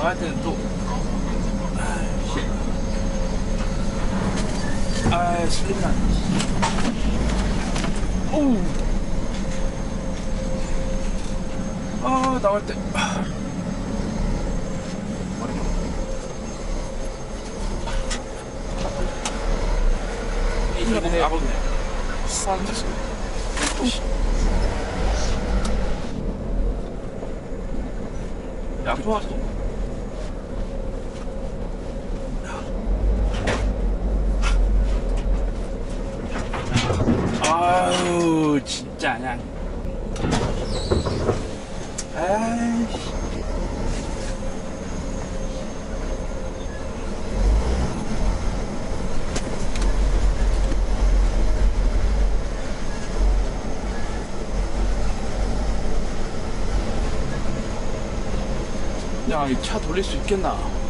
나갈 때는 또 슬립 나네. 오우. 나갈 때 이거는 아버네. 앉았어. 약 좋았어. 아유 진짜 그냥. 아이씨. 야, 이 차 돌릴 수 있겠나?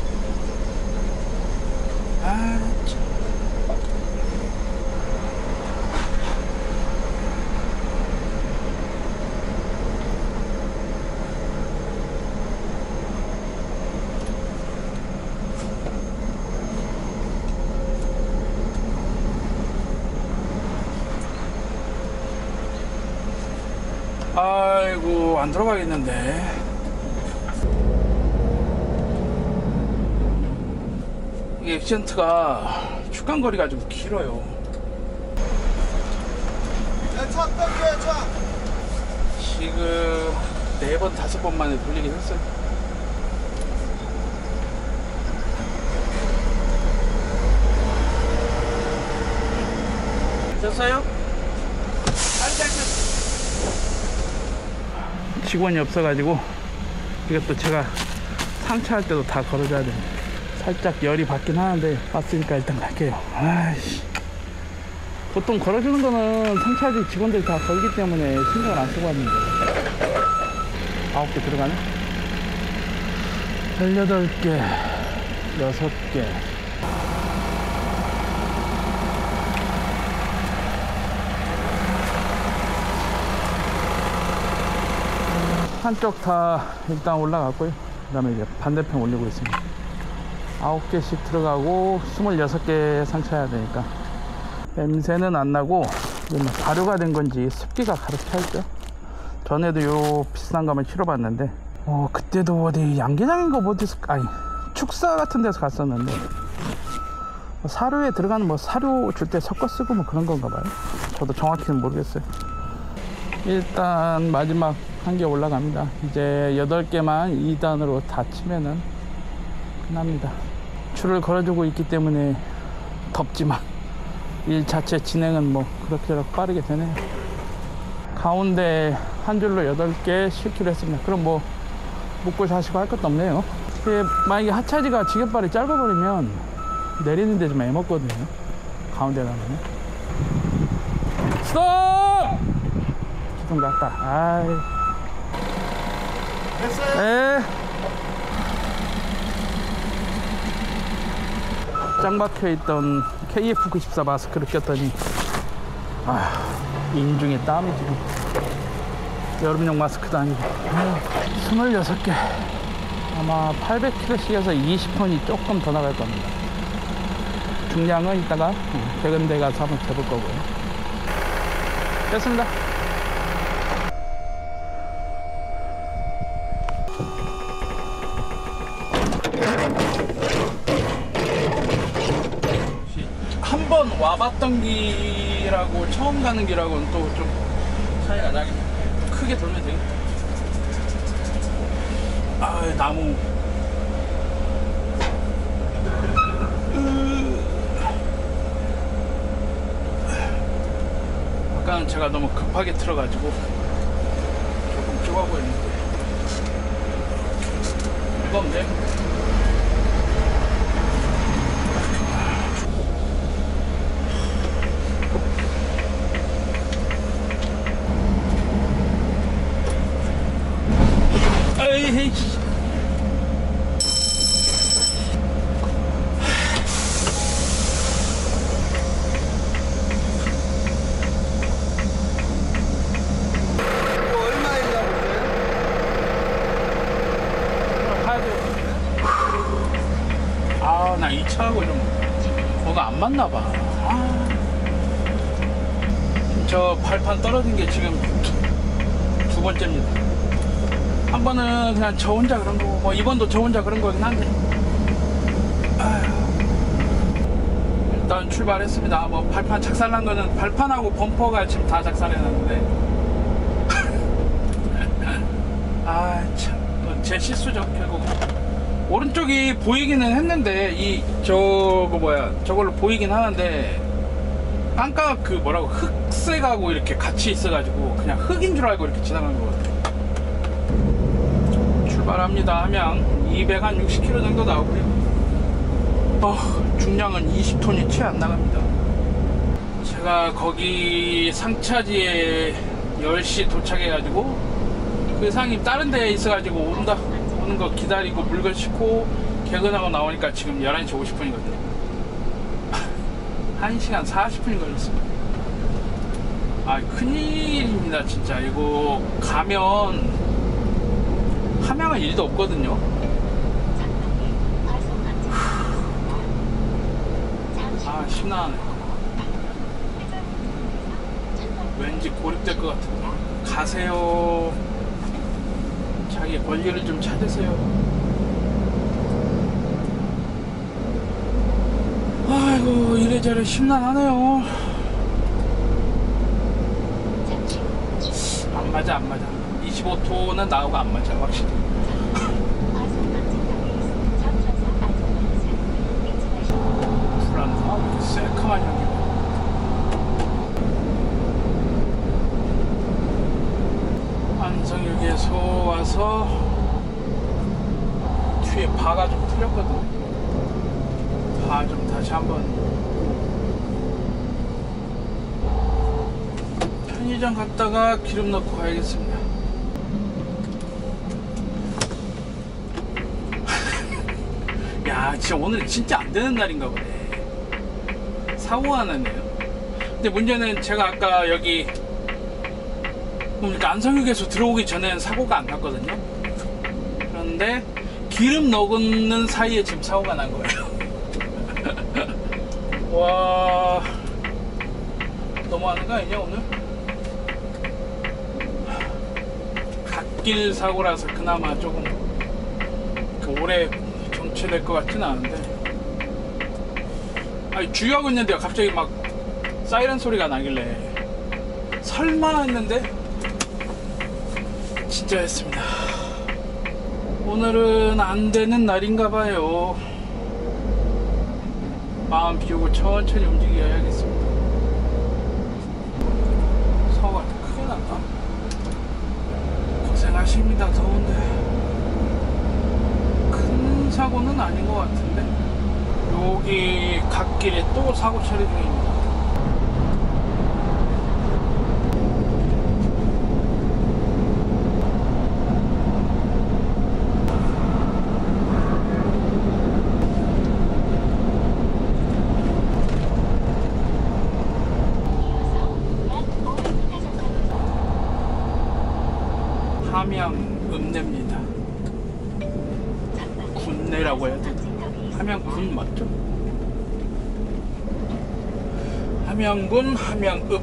참. 아이고, 안 들어가겠는데. 이게 액센트가 축간거리가 좀 길어요. 차 땡겨요, 차. 지금 4번, 5번 만에 돌리긴 했어요. 됐어요? 직원이 없어가지고 이것도 제가 상차할 때도 다 걸어줘야 됩니다. 살짝 열이 받긴 하는데 왔으니까 일단 갈게요. 아이씨. 보통 걸어주는 거는 상차지 직원들이 다 걸기 때문에 신경을 안 쓰고 왔는데 9개 들어가네? 18개 6개 한쪽 다 일단 올라갔고요. 그 다음에 이제 반대편 올리고 있습니다. 9개씩 들어가고 26개 상차해야 되니까 냄새는 안 나고 발효가 된 건지 습기가 가득 차 있죠. 전에도 요 비싼 거 한번 실어봤는데 그때도 어디 양계장인가 어디서 아니 축사 같은 데서 갔었는데 사료에 들어가는 뭐 사료 줄 때 섞어 쓰고 뭐 그런 건가 봐요. 저도 정확히는 모르겠어요. 일단 마지막 한 개 올라갑니다. 이제 8개만 2단으로 다 치면은 끝납니다. 줄을 걸어주고 있기 때문에 덥지만 일 자체 진행은 뭐 그렇게 빠르게 되네요. 가운데 한 줄로 8개 실기로 했습니다. 그럼 뭐 묶고 자시고 할 것도 없네요. 만약에 하차지가 지겹발이 짧아버리면 내리는 데 좀 애먹거든요. 가운데 가면 스톱! 기둥 갔다. 아이. 됐어요? 네. 짱 박혀있던 KF94 마스크를 꼈더니 인중에 땀이 지금. 여름용 마스크도 아니고 26개 아마 800kg씩에서 20톤이 조금 더 나갈 겁니다. 중량은 이따가 백은대 가서 한번 재볼 거고요. 됐습니다. 한 번 와봤던 길하고 처음 가는 길하고는 또 좀 차이가 나겠네. 크게 돌면 되겠다. 나무. 아까는 제가 너무 급하게 틀어가지고 조금 좁아 보였는데 이건 돼. 에이. 왔나봐. 저 발판 떨어진 게 지금 두 번째입니다. 한 번은 그냥 저 혼자 그런 거고, 뭐 이번도 저 혼자 그런 거긴 한데. 일단 출발했습니다. 뭐 발판 작살난 거는 발판하고 범퍼가 지금 다 작살해놨는데. 참 제 실수죠 결국. 오른쪽이 보이기는 했는데 저걸로 보이긴 하는데 깜깜 흑색하고 이렇게 같이 있어가지고 그냥 흙인 줄 알고 이렇게 지나간 것 같아요. 출발합니다. 함양 260km 정도 나오고요. 중량은 20톤이 채 안 나갑니다. 제가 거기 상차지에 10시 도착해가지고 그 상임 다른 데에 있어가지고 오는 거 기다리고 물건 싣고 개근하고 나오니까 지금 11시 50분이거든요 1시간 40분이 걸렸습니다. 큰일입니다 진짜. 이거 가면 함양은 일도 없거든요. 심란하네. 왠지 고립될 것 같은데. 가세요. 자기 권리를 좀 찾으세요. 아이고 이래저래 심란하네요. 안 맞아 25톤은 나오고 안 맞아 확실히. 불안하다. 이렇게 새카만 향기. 안성역에서 와서 뒤에 바가 좀 틀렸거든. 바 좀 다시 한번. 편의점 갔다가 기름 넣고 가야겠습니다. 야 진짜 오늘 진짜 안 되는 날인가 보네. 사고가 났네요. 근데 문제는 제가 아까 여기 그러니까 안성역에서 들어오기 전에는 사고가 안 났거든요. 그런데 기름 넣는 사이에 지금 사고가 난 거예요. 와 너무하는 거 아니냐 오늘? 갓길 사고라서 그나마 조금 오래 정체될 것 같진 않은데. 주유하고 있는데요 갑자기 막 사이렌 소리가 나길래 설마 했는데 진짜 했습니다. 오늘은 안 되는 날인가 봐요. 마음 비우고 천천히 움직여야겠습니다. 사고가 크게 났나? 고생하십니다. 더운데. 큰 사고는 아닌 것 같은데. 여기 갓길에 또 사고 처리 중입니다. 함양 읍내입니다. 군내라고 해야 되나? 함양군 맞죠? 함양군 함양읍.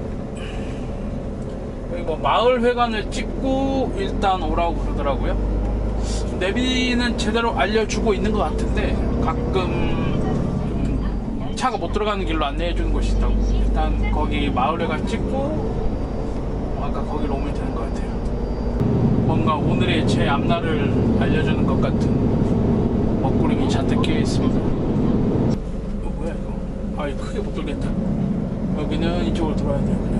여기 뭐 마을회관을 찍고 일단 오라고 그러더라고요. 내비는 제대로 알려주고 있는 것 같은데 가끔 차가 못 들어가는 길로 안내해 주는 곳이 있다고. 일단 거기 마을회관 찍고 아까 거기로 오면 되는 것 같아요. 뭔가 오늘의 제 앞날을 알려주는 것 같은 먹구름이 잔뜩 끼어 있습니다. 뭐야 이거? 크게 못 돌겠다. 여기는 이쪽으로 돌아야 돼요. 그냥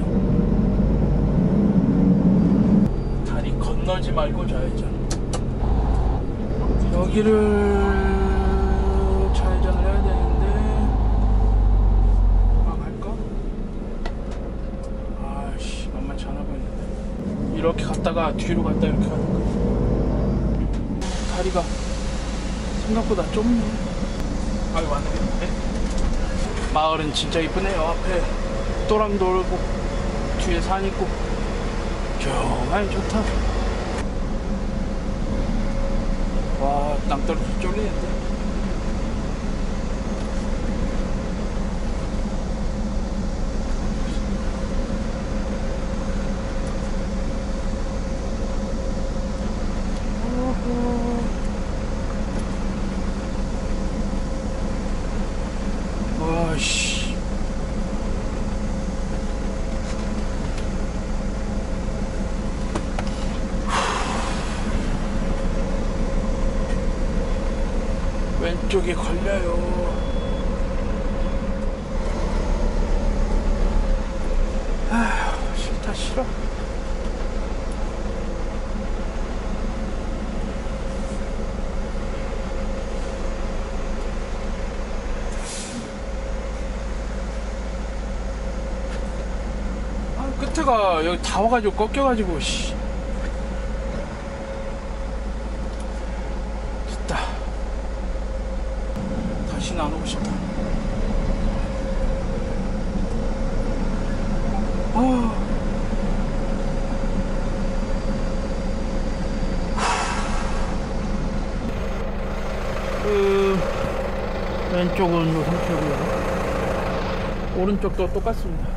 다리 건너지 말고 좌회전. 여기를 좌회전을 해야 되는데 갈까? 만만치 않아 보이는데. 이렇게 갔다가 뒤로 갔다 이렇게 가는 거야. 다리가 생각보다 좁네. 왔네. 마을은 진짜 이쁘네요. 앞에 또랑 돌고 뒤에 산 있고 정말 좋다. 와, 땅 떨어져 쫄리는데. 왼쪽에 걸려요. 아휴, 싫다, 싫어. 아, 끝에가 여기 다 와가지고 꺾여가지고, 씨. 됐다. 다시는 안 오고 싶다. 왼쪽은 요 상태고요. 오른쪽도 똑같습니다.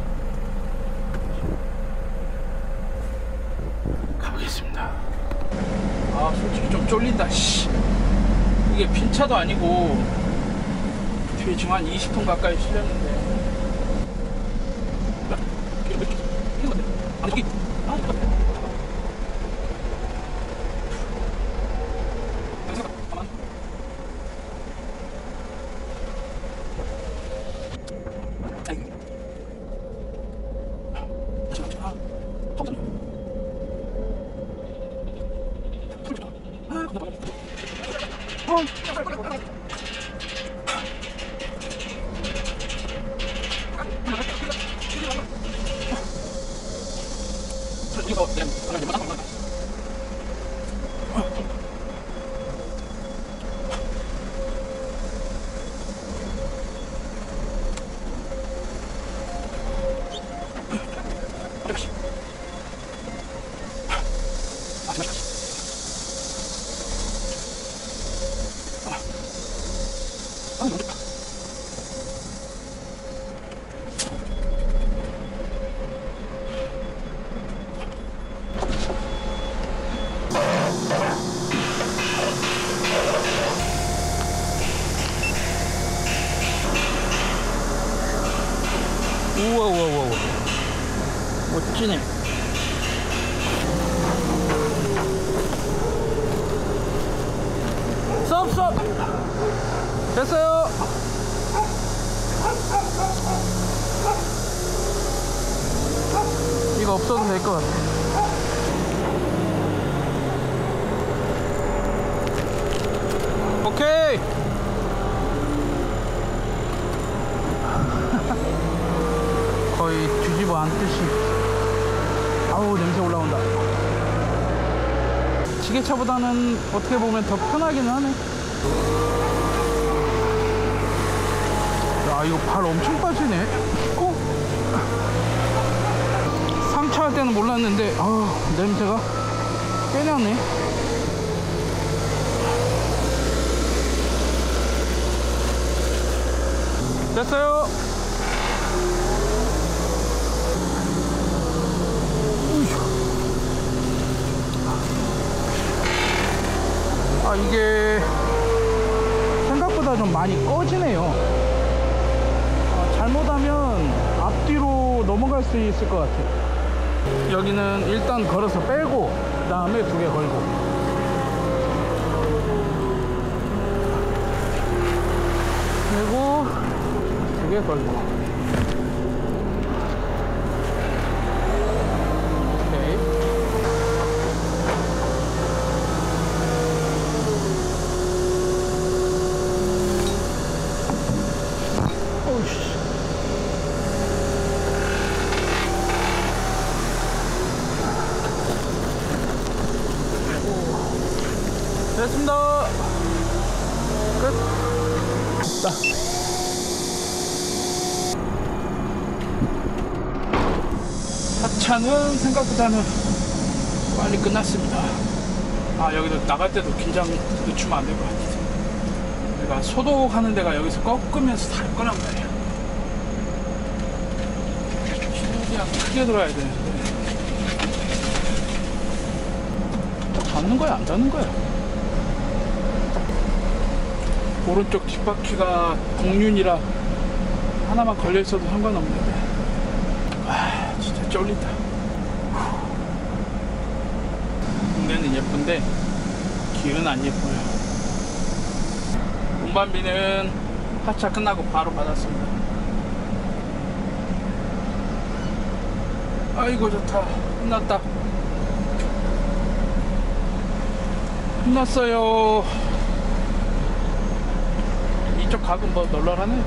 가보겠습니다. 아, 솔직히 좀 쫄린다. 씨. 이게 빈 차도 아니고 뒤에 지금 한 20분 가까이 실렸는데. 우와 멋지네. 스톱 됐어요. 이거 없어도 될 것 같아. 오케이. 거의 뒤집어 앉듯이. 아우, 냄새 올라온다. 지게차보다는 어떻게 보면 더 편하기는 하네. 야, 이거 발 엄청 빠지네. 상차할 때는 몰랐는데 냄새가 꽤 나네. 됐어요. 아, 이게 생각보다 좀 많이 꺼지네요. 잘못하면 앞뒤로 넘어갈 수 있을 것 같아요. 여기는 일단 걸어서 빼고 그 다음에 두 개 걸고, 그리고 두 개 걸고. 됐습니다. 끝. 됐다. 하차는 생각보다는 빨리 끝났습니다. 아, 여기도 나갈 때도 긴장 늦추면 안 될 것 같아서 내가 소독하는 데가 여기서 꺾으면서 달 거란 말이야. 그냥 크게 들어야 되는데 닿는 거야 안 닿는 거야? 오른쪽 뒷바퀴가 공륜이라 하나만 걸려 있어도 상관없는데, 아, 진짜 쫄린다. 동네는 예쁜데 길은 안 예뻐요. 운반비는 하차 끝나고 바로 받았습니다. 아이고 좋다. 끝났다. 끝났어요. 이쪽 각은 뭐 널널하네.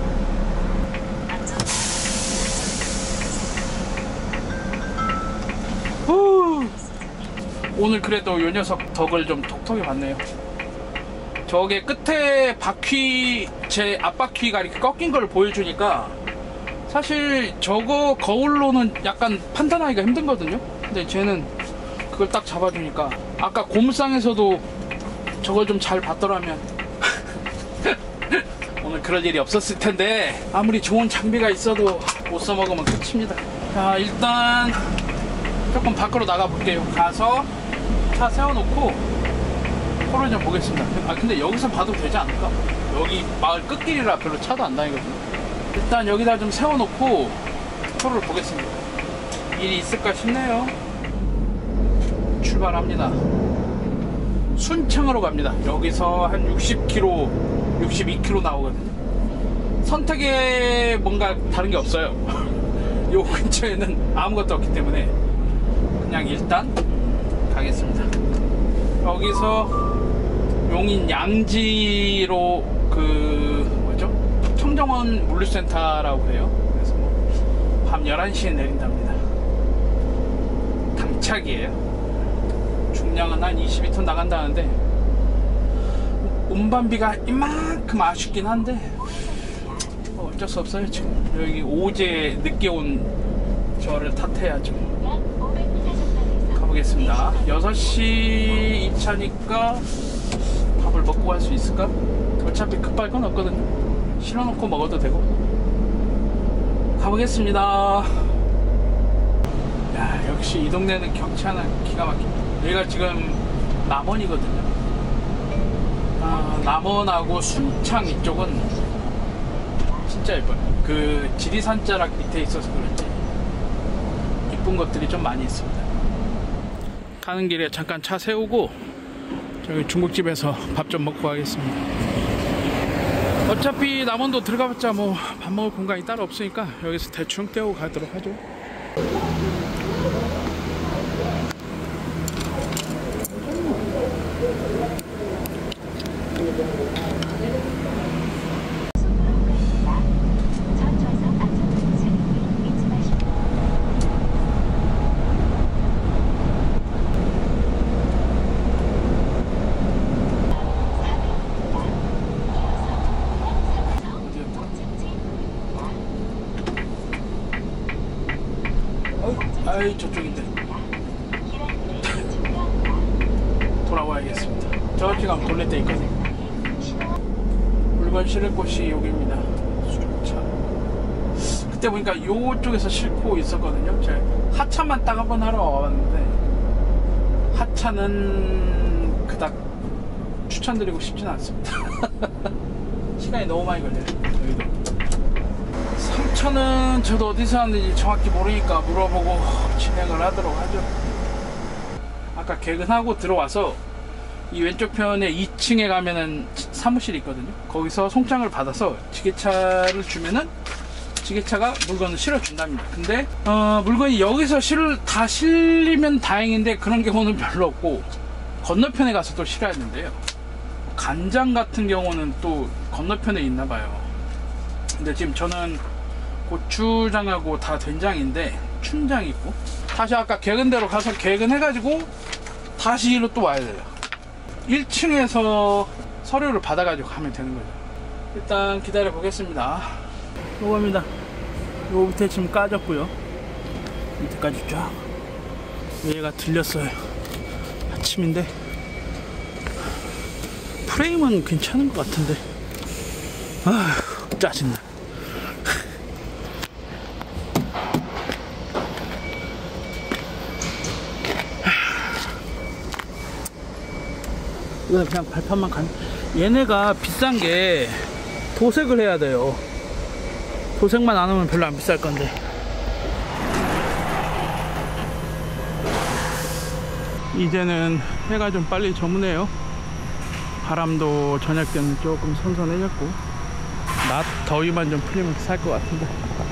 후. 오늘 그래도 요 녀석 덕을 좀 톡톡히 봤네요. 저게 끝에 바퀴, 제 앞바퀴가 이렇게 꺾인 걸 보여주니까 사실 저거 거울로는 약간 판단하기가 힘들거든요. 근데 쟤는 그걸 딱 잡아주니까, 아까 고물상에서도 저걸 좀 잘 봤더라면 오늘 그럴 일이 없었을 텐데, 아무리 좋은 장비가 있어도 못 써먹으면 끝입니다. 자, 일단 조금 밖으로 나가 볼게요. 가서 차 세워놓고 코를 좀 보겠습니다. 아 근데 여기서 봐도 되지 않을까? 여기 마을 끝길이라 별로 차도 안 다니거든요. 일단 여기다 좀 세워놓고 코를 보겠습니다. 일이 있을까 싶네요. 출발합니다. 순창으로 갑니다. 여기서 한 60km, 62km 나오거든요. 선택에 뭔가 다른 게 없어요. 요 근처에는 아무것도 없기 때문에 그냥 일단 가겠습니다. 여기서 용인 양지로 뭐죠? 청정원 물류센터라고 해요. 그래서 밤 11시에 내린답니다. 당착이에요. 중량은 한 22톤 나간다는데 운반비가 이만큼 아쉽긴 한데 뭐 어쩔 수 없어요. 지금 여기 오제 늦게 온 저를 탓해야죠. 가보겠습니다. 6시 2차니까 밥을 먹고 갈 수 있을까? 어차피 급할 건 없거든요. 실어놓고 먹어도 되고. 가보겠습니다. 야, 역시 이 동네는 경치 하나 기가 막힙니다. 여기가 지금 남원이거든요. 남원하고 순창 이쪽은 진짜 예뻐요. 그 지리산 자락 밑에 있어서 그런지 이쁜 것들이 좀 많이 있습니다. 가는 길에 잠깐 차 세우고 저기 중국집에서 밥 좀 먹고 가겠습니다. 어차피 남원도 들어가봤자 뭐 밥 먹을 공간이 따로 없으니까 여기서 대충 때우고 가도록 하죠. 아이 저쪽인데 돌아와야겠습니다. 저기 가면 돌레대 있거든요. 물건 실을 곳이 여기입니다. 수중차. 그때 보니까 요쪽에서 싣고 있었거든요. 제가 하차만 딱 한번 하러 와봤는데 하차는 그닥 추천드리고 싶진 않습니다. 시간이 너무 많이 걸려요. 여기도 상처는 저도 어디서 하는지 정확히 모르니까 물어보고 진행을 하도록 하죠. 아까 개근하고 들어와서 이 왼쪽 편에 2층에 가면은 사무실이 있거든요. 거기서 송장을 받아서 지게차를 주면은 지게차가 물건을 실어준답니다. 근데 물건이 여기서 다 실리면 다행인데 그런 경우는 별로 없고 건너편에 가서 또 실어야 되는데요. 간장 같은 경우는 또 건너편에 있나봐요. 근데 지금 저는 고추장하고 다 된장인데 춘장 있고, 다시 아까 개근대로 가서 개근해가지고 다시 일로 또 와야 돼요. 1층에서 서류를 받아가지고 가면 되는 거죠. 일단 기다려 보겠습니다. 요겁니다. 요 밑에 지금 까졌고요. 밑에까지 쫙 얘가 들렸어요. 아침인데 프레임은 괜찮은 것 같은데 짜증나. 이거는 그냥 발판만 얘네가 비싼 게 도색을 해야 돼요. 도색만 안 하면 별로 안 비쌀 건데. 이제는 해가 좀 빨리 저무네요. 바람도 저녁 때는 조금 선선해졌고 낮 더위만 좀 풀리면 살 것 같은데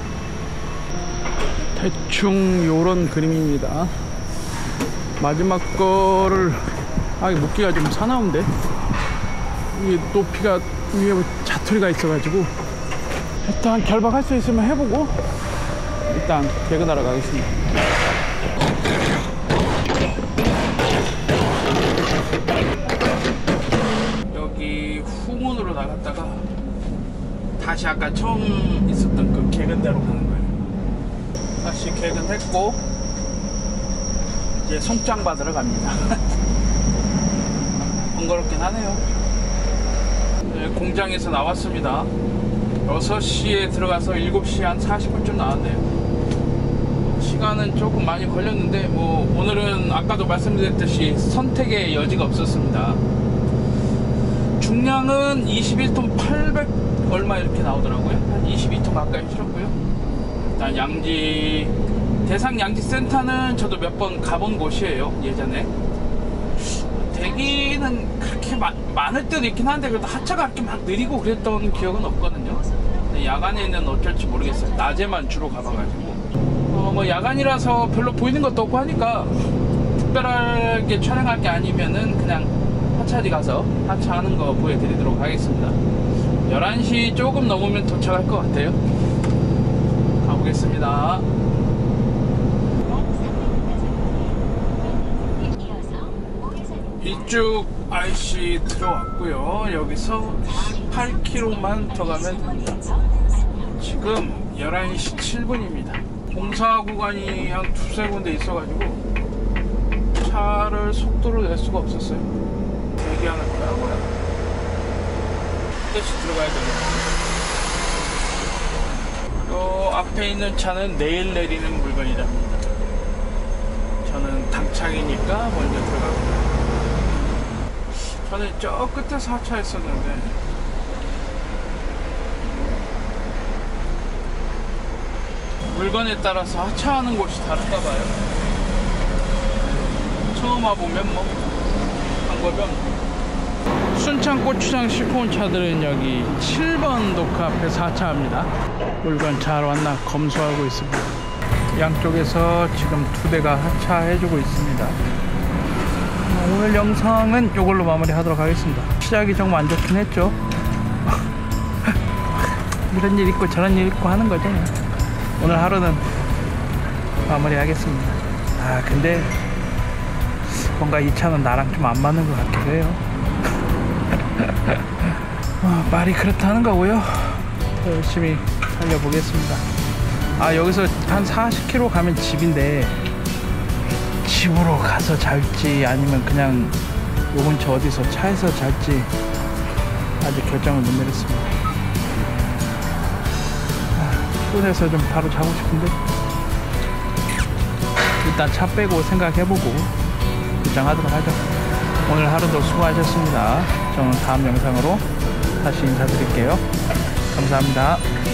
대충 요런 그림입니다. 마지막 거를 이게 묶기가 좀 사나운데 이게 높이가 위에 자투리가 있어가지고 일단 결박할 수 있으면 해보고 일단 개근하러 가겠습니다. 여기 후문으로 나갔다가 다시 아까 처음 있었던 그 개근대로 가는 거예요. 다시 개근했고 이제 송장 받으러 갑니다. 번거롭긴 하네요. 네, 공장에서 나왔습니다. 6시에 들어가서 7시 한 40분쯤 나왔네요. 시간은 조금 많이 걸렸는데 뭐 오늘은 아까도 말씀드렸듯이 선택의 여지가 없었습니다. 중량은 21톤 800 얼마 이렇게 나오더라고요. 한 22톤 가까이 실었고요. 일단 양지 대상 양지센터는 저도 몇 번 가본 곳이에요. 예전에 대기는 그렇게 많을 때도 있긴 한데 그래도 하차가 그렇게 막 느리고 그랬던 기억은 없거든요. 근데 야간에는 어쩔지 모르겠어요. 낮에만 주로 가봐가지고 뭐 야간이라서 별로 보이는 것도 없고 하니까 특별하게 촬영할 게 아니면은 그냥 하차지 가서 하차하는 거 보여드리도록 하겠습니다. 11시 조금 넘으면 도착할 것 같아요. 가보겠습니다. 이쪽 IC 들어왔고요. 여기서 18km만 더 가면 됩니다. 지금 11시 7분입니다. 공사 구간이 한 두세 군데 있어가지고 차를 속도를 낼 수가 없었어요. 대기하는 거라고요. 한 대씩 들어가야 되거든요. 요 앞에 있는 차는 내일 내리는 물건이랍니다. 저는 당차기니까 먼저 들어가고요. 저는 저 끝에서 하차했었는데 물건에 따라서 하차하는 곳이 다른가 봐요. 처음 와보면 뭐 방법이 없네. 순창 고추장 싣고 온 차들은 여기 7번 도크 앞에서 하차합니다. 물건 잘 왔나 검수하고 있습니다. 양쪽에서 지금 2대가 하차해주고 있습니다. 오늘 영상은 이걸로 마무리하도록 하겠습니다. 시작이 정말 안 좋긴 했죠. 이런 일 있고 저런 일 있고 하는 거죠. 오늘 하루는 마무리하겠습니다. 근데 뭔가 이 차는 나랑 좀 안 맞는 것 같기도 해요. 말이 그렇다는 거고요. 더 열심히 살려보겠습니다. 여기서 한 40km 가면 집인데 집으로 가서 잘지 아니면 그냥 요 근처 어디서 차에서 잘지 아직 결정을 못 내렸습니다. 피곤해서 좀 바로 자고 싶은데 일단 차 빼고 생각해보고 결정하도록 하죠. 오늘 하루도 수고하셨습니다. 저는 다음 영상으로 다시 인사드릴게요. 감사합니다.